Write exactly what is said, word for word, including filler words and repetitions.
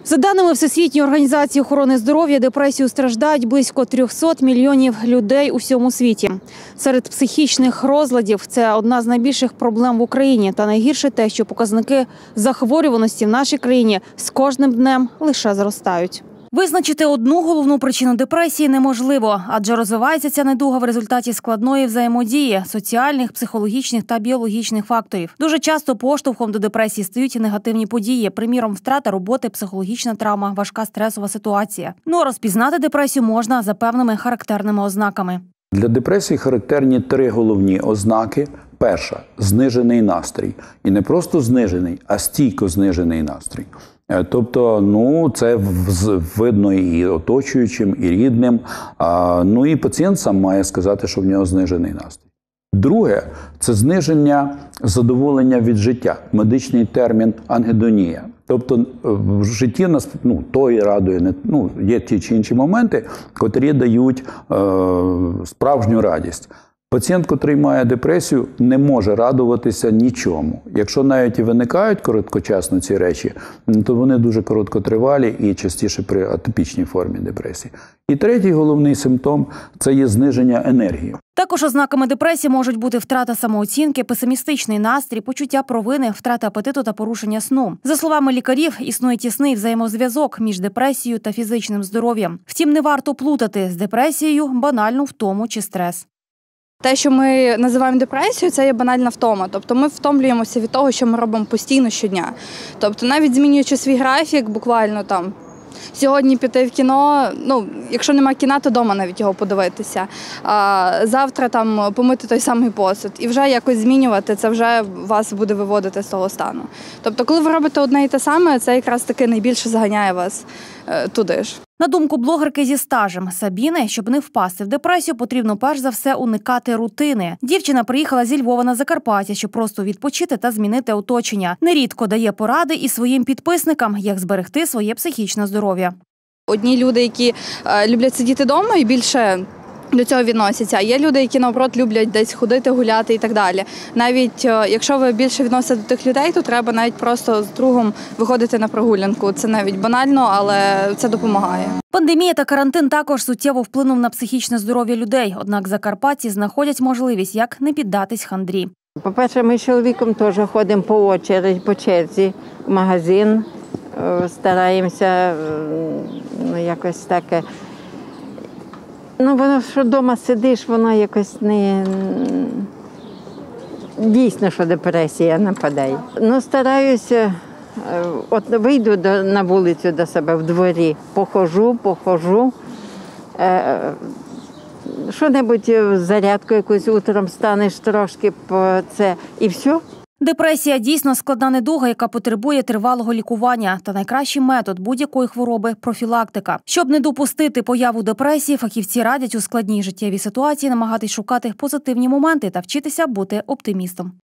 За даними Всесвітньої організації охорони здоров'я, депресією страждають близько трьохсот мільйонів людей у всьому світі. Серед психічних розладів це одна з найбільших проблем в Україні. Та найгірше те, що показники захворюваності в нашій країні з кожним днем лише зростають. Визначити одну головну причину депресії неможливо, адже розвивається ця недуга в результаті складної взаємодії соціальних, психологічних та біологічних факторів. Дуже часто поштовхом до депресії стають і негативні події, приміром, втрата роботи, психологічна травма, важка стресова ситуація. Ну а розпізнати депресію можна за певними характерними ознаками. Для депресії характерні три головні ознаки. Перша – знижений настрій. І не просто знижений, а стійко знижений настрій. Тобто, ну, це видно і оточуючим, і рідним. А, ну, і пацієнт сам має сказати, що в нього знижений настрій. Друге – це зниження задоволення від життя. Медичний термін ангедонія. Тобто, в житті нас, ну, то і радує, не, ну, є ті чи інші моменти, котрі дають е, справжню радість. Пацієнт, котрий має депресію, не може радуватися нічому. Якщо навіть і виникають короткочасно ці речі, то вони дуже короткотривалі і частіше при атипічній формі депресії. І третій головний симптом – це є зниження енергії. Також ознаками депресії можуть бути втрата самооцінки, песимістичний настрій, почуття провини, втрата апетиту та порушення сну. За словами лікарів, існує тісний взаємозв'язок між депресією та фізичним здоров'ям. Втім, не варто плутати з депресією банальну втому чи стрес. Те, що ми називаємо депресією, це є банальна втома. Тобто ми втомлюємося від того, що ми робимо постійно щодня. Тобто навіть змінюючи свій графік, буквально там, сьогодні піти в кіно, ну, якщо немає кіна, то вдома навіть його подивитися. А завтра там помити той самий посуд. І вже якось змінювати, це вже вас буде виводити з того стану. Тобто, коли ви робите одне і те саме, це якраз таки найбільше заганяє вас е, туди ж. На думку блогерки зі стажем Сабіни, щоб не впасти в депресію, потрібно перш за все уникати рутини. Дівчина приїхала зі Львова на Закарпаття, щоб просто відпочити та змінити оточення. Нерідко дає поради і своїм підписникам, як зберегти своє психічне здоров'я. Одні люди, які е, люблять сидіти вдома і більше до цього відносяться. А є люди, які, наоборот, люблять десь ходити, гуляти і так далі. Навіть якщо ви більше відносите до тих людей, то треба навіть просто з другом виходити на прогулянку. Це навіть банально, але це допомагає. Пандемія та карантин також суттєво вплинув на психічне здоров'я людей. Однак закарпатці знаходять можливість, як не піддатись хандрі. По-перше, ми з чоловіком теж ходимо по очереді, по черзі в магазин, стараємося, ну, якось таке. Ну, воно, що вдома сидиш, воно якось не... Дійсно, що депресія нападає. Ну, стараюся, от вийду до, на вулицю до себе в дворі, похожу, похожу, е, що-небудь, зарядку якусь утром станеш трошки по це, і все. Депресія – дійсно складна недуга, яка потребує тривалого лікування. Та найкращий метод будь-якої хвороби – профілактика. Щоб не допустити появу депресії, фахівці радять у складній життєвій ситуації намагатись шукати позитивні моменти та вчитися бути оптимістом.